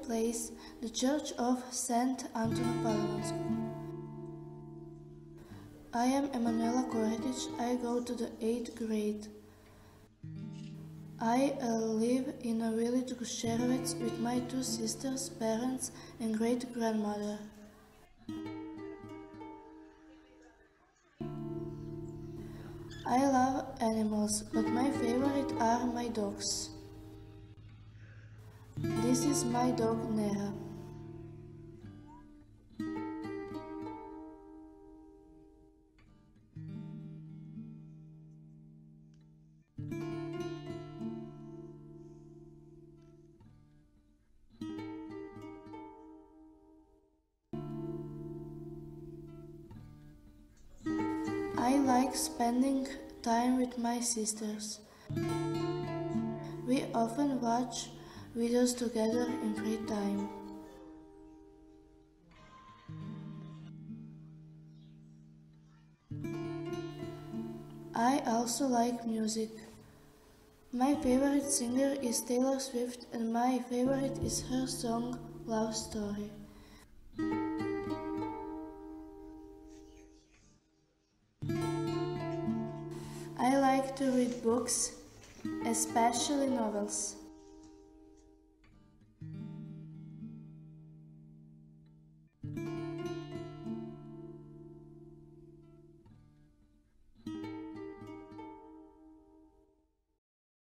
place, the Church of St. Antun Palavans. I am Emanuela Koretic. I go to the 8th grade. I live in a village Gušerovec with my 2 sisters, parents and great-grandmother. I love animals, but my favorite are my dogs. This is my dog Nera. I like spending time with my sisters. We often watch videos together in free time. I also like music. My favorite singer is Taylor Swift and my favorite is her song Love Story. I like to read books, especially novels.